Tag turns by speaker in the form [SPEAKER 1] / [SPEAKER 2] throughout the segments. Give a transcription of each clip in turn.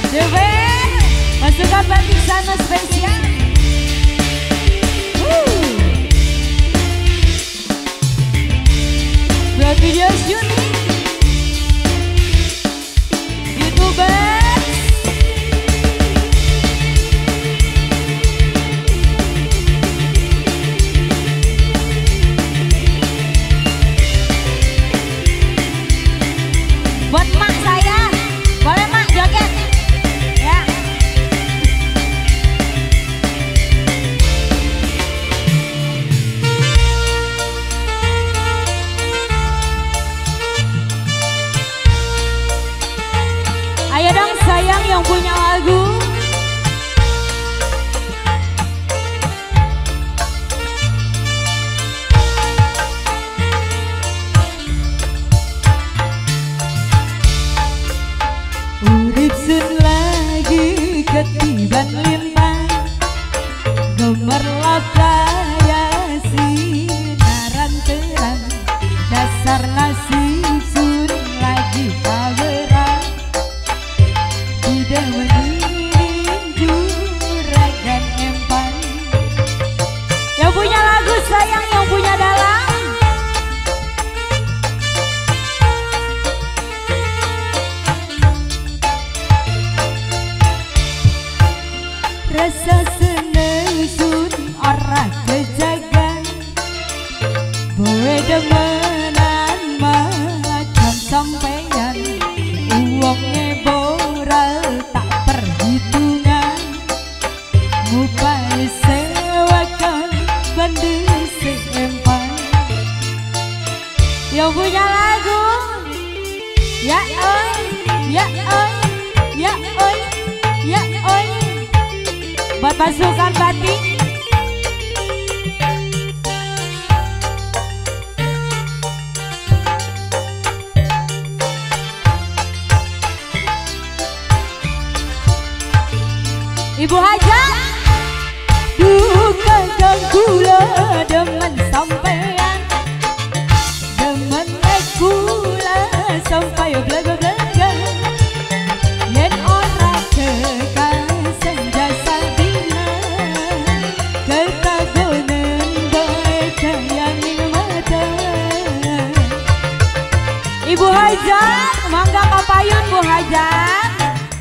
[SPEAKER 1] Dewen, masukkan batik sana spesial. Buat video syuting YouTubers. Buat mak saya, boleh mak joget ya. Ayo dong sayang yang punya lagu. Urip sun lagi ketiban lintang, gemerlap cahaya sinaran terang, dasar nasib sun lagi pageran, tidak mengiring juragan empan. Yang punya lagu sayang, yang punya dalam. Rasa seneng sun orang kejagan, boe demenan macam sampeyan, uangnya boral tak perhitungan, ngupai sewakan banding seempan. Yang punya lagu, ya oi, ya oi, ya oi, ya oi. Buat pasukan batik. Ibu Hajat, duka dan gula demen sampean, demen naik gula sampai belaga-belaga, yen ora kekal senja sabina, ketagonen baik yang mata. Ibu Hajat, mangga kapayun Bu Hajat.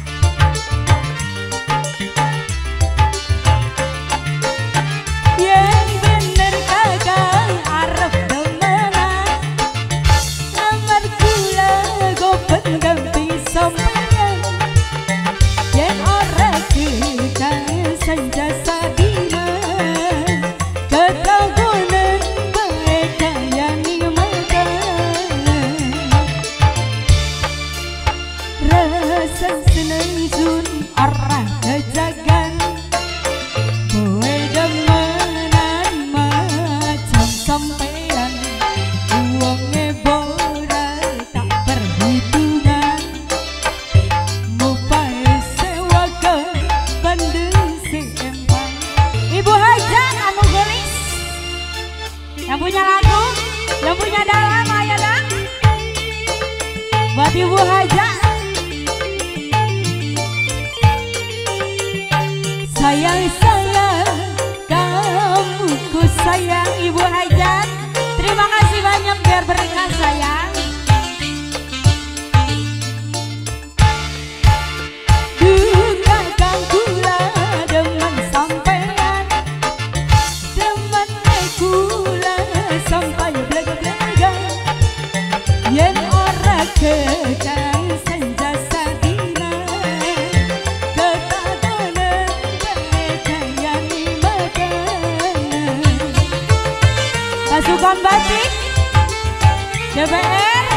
[SPEAKER 1] Yang bener kakak arep demenan, lamar kula gopen gamping sampeyan, yen ora kekal senja sabina, ketagonen baik kaya ning mata. Rasa seneng sun ora kejagan, boe demenan macam sampeyan, uangnya boral tak perhitungan, ngupai sewakan bandeng seempan. Ibu Hajat anu gelis, yang punya lagu, yang punya dalam, ayo dah. Buat Ibu Hajat. Sayang-sayang, kamu ku sayang Ibu Hajat. Terima kasih banyak biar berkah sayang. Duka kang gula demen sampean, demen naik gula sampai belaga-belaga, yen ora kekal senja sabina, ketagonen baik kaya ning mata. Pasukan batik DPR.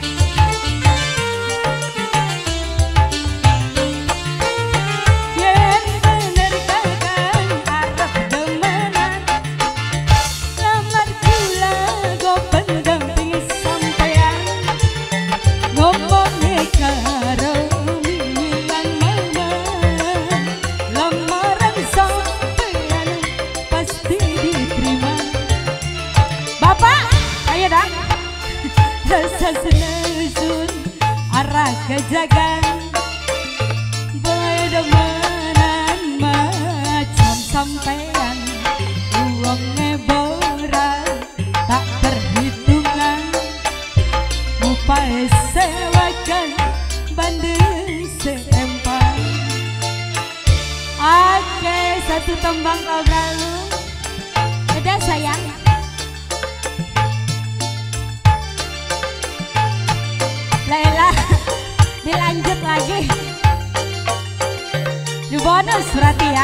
[SPEAKER 1] Yen bener kakak arep demenan, lamar kula gopen gamping sampeyan, ngomongnya karo mimilan mama, lamaran sampeyan pasti diterima. Bapak, ayo dah. Rasa seneng sun arah kejagan, demenan macam sampean uangnya borang tak perhitungan upaya sewakan bandeng seempang. Oke, satu tembang kau berlalu. Udah sayang. Laila, dilanjut lagi. Di bonus berarti ya.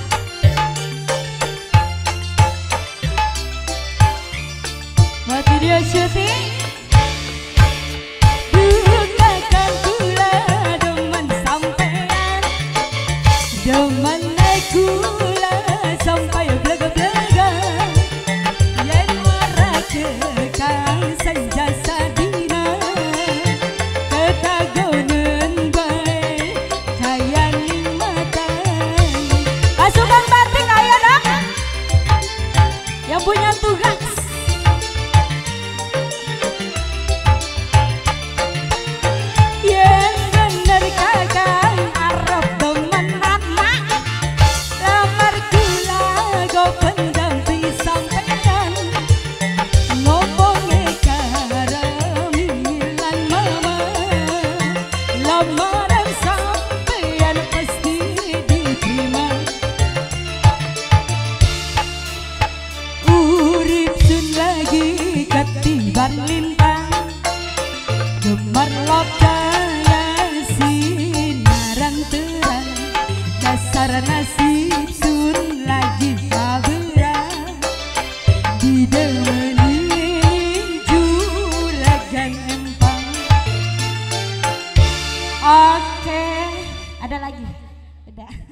[SPEAKER 1] Buat video syuting. Bukakan gula demen sampean, demen gula sampai belaga-belaga. Yen marake kang senja sadina, ketagonen bae kayan mata. Pasukan batik ayo dong, yang punya tugas. Ketiban lintang gemerlap cahaya sinaran terang, dasar nasib sun lagi sabarang didemeni juragan empang. Oke, ada lagi? Udah.